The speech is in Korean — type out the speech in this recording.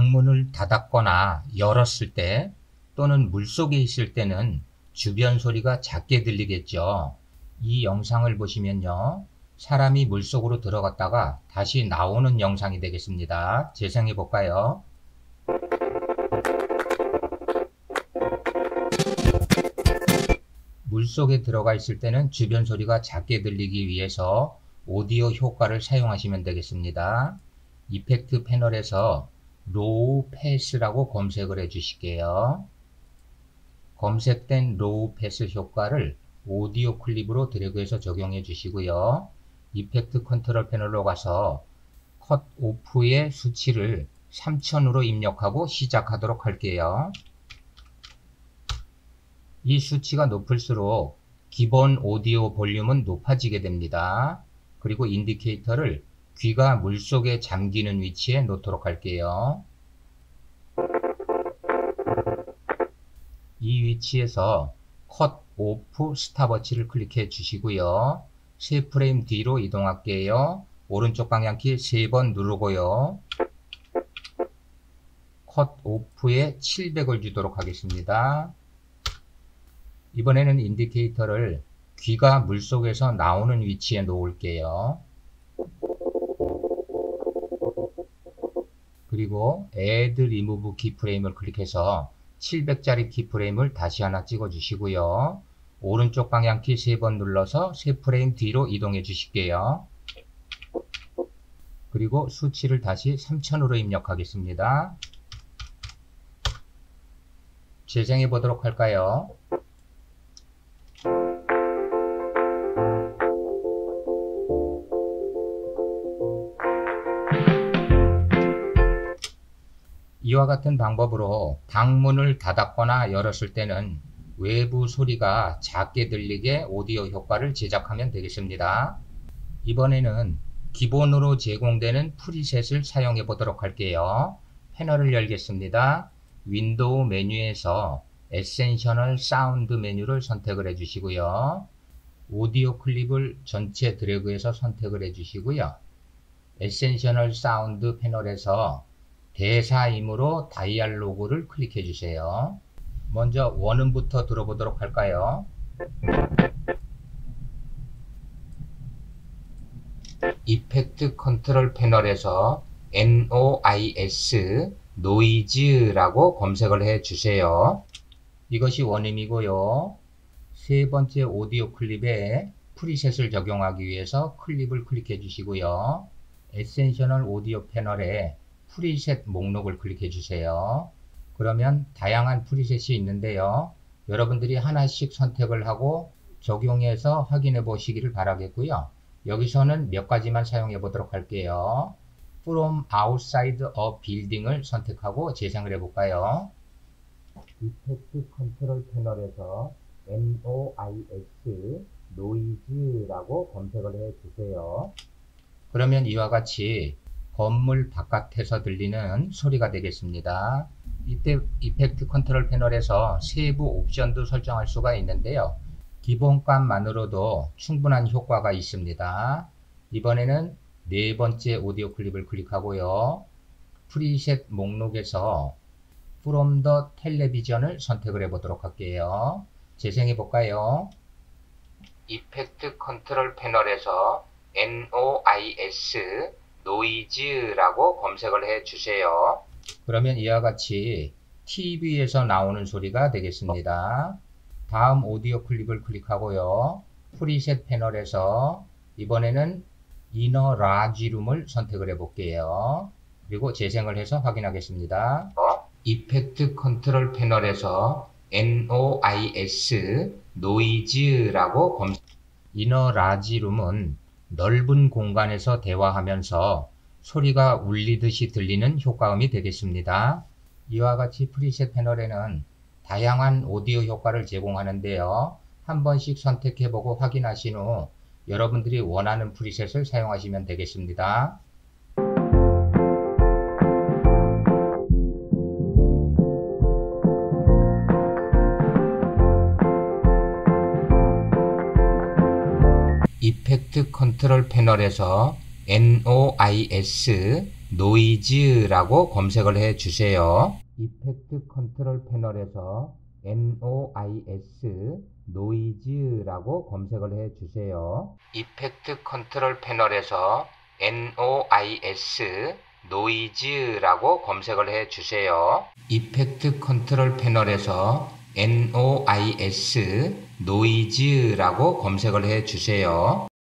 방문을 닫았거나 열었을 때 또는 물속에 있을 때는 주변 소리가 작게 들리겠죠. 이 영상을 보시면요. 사람이 물속으로 들어갔다가 다시 나오는 영상이 되겠습니다. 재생해 볼까요? 물속에 들어가 있을 때는 주변 소리가 작게 들리기 위해서 오디오 효과를 사용하시면 되겠습니다. 이펙트 패널에서 로우 패스라고 검색을 해 주실게요. 검색된 로우 패스 효과를 오디오 클립으로 드래그해서 적용해 주시고요. 이펙트 컨트롤 패널로 가서 컷 오프의 수치를 3000으로 입력하고 시작하도록 할게요. 이 수치가 높을수록 기본 오디오 볼륨은 높아지게 됩니다. 그리고 인디케이터를 귀가 물속에 잠기는 위치에 놓도록 할게요. 이 위치에서 컷 오프 스탑워치를 클릭해 주시고요. 3프레임 뒤로 이동할게요. 오른쪽 방향키 3번 누르고요. 컷 오프에 700을 주도록 하겠습니다. 이번에는 인디케이터를 귀가 물속에서 나오는 위치에 놓을게요. 그리고 Add Remove 키프레임을 클릭해서 700짜리 키프레임을 다시 하나 찍어 주시고요. 오른쪽 방향키 3번 눌러서 3프레임 뒤로 이동해 주실게요. 그리고 수치를 다시 3000으로 입력하겠습니다. 재생해 보도록 할까요? 이와 같은 방법으로 방문을 닫았거나 열었을 때는 외부 소리가 작게 들리게 오디오 효과를 제작하면 되겠습니다. 이번에는 기본으로 제공되는 프리셋을 사용해 보도록 할게요. 패널을 열겠습니다. 윈도우 메뉴에서 에센셔널 사운드 메뉴를 선택을 해 주시고요. 오디오 클립을 전체 드래그해서 선택을 해 주시고요. 에센셔널 사운드 패널에서 대사임으로 다이알로그를 클릭해 주세요. 먼저 원음부터 들어보도록 할까요? 이펙트 컨트롤 패널에서 NOIS 노이즈라고 검색을 해 주세요. 이것이 원음이고요. 세 번째 오디오 클립에 프리셋을 적용하기 위해서 클립을 클릭해 주시고요. 에센셔널 오디오 패널에 프리셋 목록을 클릭해 주세요. 그러면 다양한 프리셋이 있는데요. 여러분들이 하나씩 선택을 하고 적용해서 확인해 보시기를 바라겠고요. 여기서는 몇 가지만 사용해 보도록 할게요. From outside a building을 선택하고 재생을 해 볼까요? 이펙트 컨트롤 패널에서 NOIS 노이즈라고 검색을 해 주세요. 그러면 이와 같이 건물 바깥에서 들리는 소리가 되겠습니다. 이때 이펙트 컨트롤 패널에서 세부 옵션도 설정할 수가 있는데요. 기본값만으로도 충분한 효과가 있습니다. 이번에는 네 번째 오디오 클립을 클릭하고요. 프리셋 목록에서 From the Television을 선택을 해 보도록 할게요. 재생해 볼까요? 이펙트 컨트롤 패널에서 NOIS 노이즈라고 검색을 해 주세요. 그러면 이와 같이 TV에서 나오는 소리가 되겠습니다. 다음 오디오 클립을 클릭하고요. 프리셋 패널에서 이번에는 이너 라지룸을 선택을 해 볼게요. 그리고 재생을 해서 확인하겠습니다. 이펙트 컨트롤 패널에서 NOIS 노이즈라고 이너 라지룸은 넓은 공간에서 대화하면서 소리가 울리듯이 들리는 효과음이 되겠습니다. 이와 같이 프리셋 패널에는 다양한 오디오 효과를 제공하는데요. 한 번씩 선택해보고 확인하신 후 여러분들이 원하는 프리셋을 사용하시면 되겠습니다. 이펙트 컨트롤 패널에서 NOIS 노이즈라고 검색을 해 주세요. 이펙트 컨트롤 패널에서 NOIS 노이즈라고 검색을 해 주세요. 이펙트 컨트롤 패널에서 NOIS 노이즈라고 검색을 해 주세요. 이펙트 컨트롤 패널에서 NOIS 노이즈라고 검색을 해 주세요.